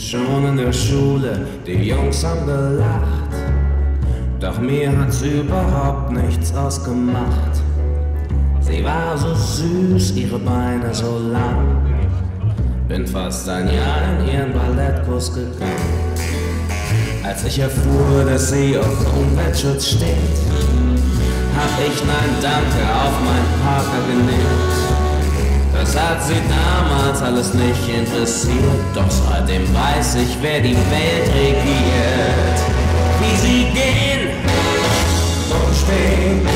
Schon in der Schule, die Jungs haben gelacht, doch mir hat's überhaupt nichts ausgemacht. Sie war so süß, ihre Beine so lang, bin fast ein Jahr in ihren Ballettkurs gegangen. Als ich erfuhr, dass sie auf Umweltschutz steht, hab ich Nein Danke auf meinen Parker genäht. Das hat sie damals alles nicht interessiert, doch seitdem weiß ich, wer die Welt regiert. Wie sie gehen und stehen